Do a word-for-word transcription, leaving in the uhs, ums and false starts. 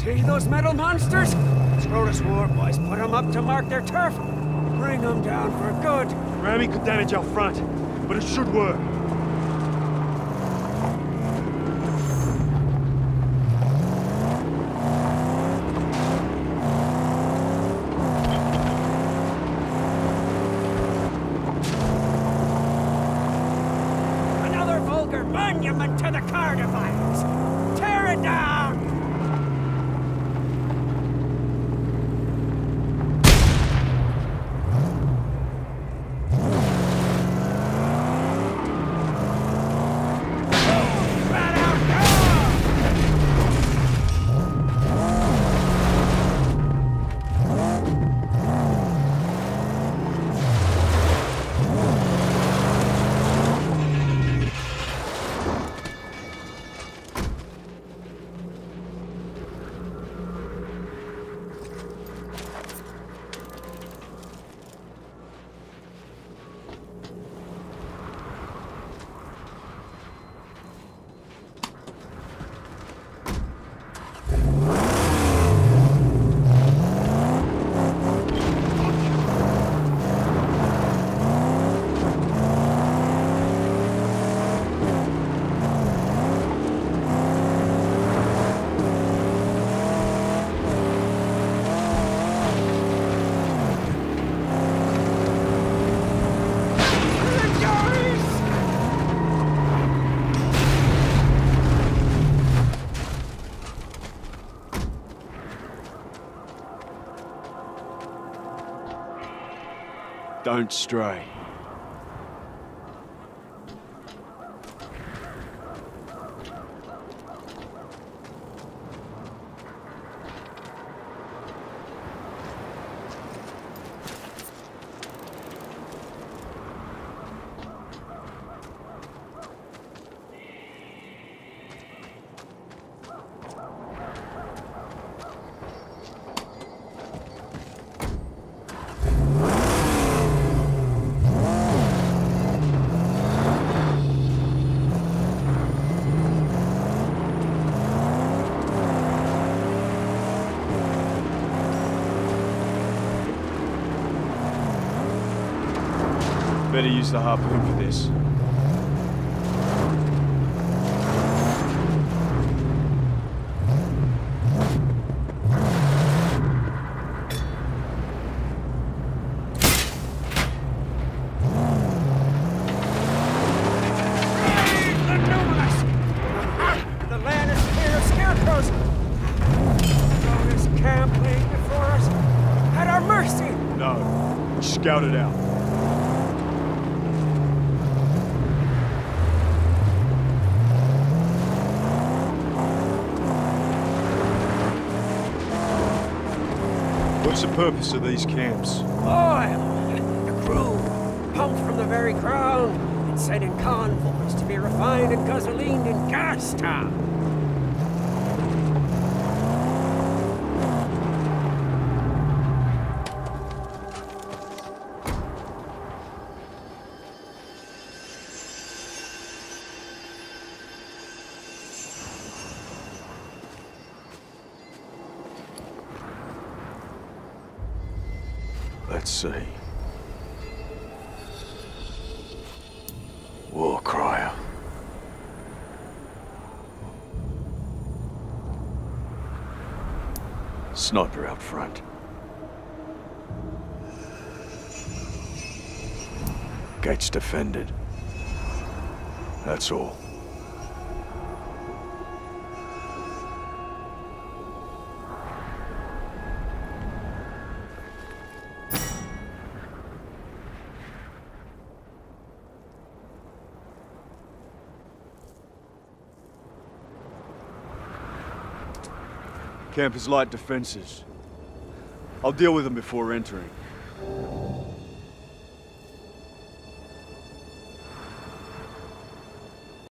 See those metal monsters? Scrotus war boys put them up to mark their turf. Bring them down for good. Ramming could damage our front, but it should work. Another vulgar monument to the Cardivines. Tear it down! Don't stray. Better use the harpoon for this. The land is clear of scarecrows. All this camp laying before us at our mercy. No, scout it out. What's the purpose of these camps? Oil! The crude, pumped from the very ground and sent in convoys to be refined and gasolined in Gastown. Let's see. War crier. Sniper out front. Gates defended. That's all. Camp has light defenses. I'll deal with them before entering.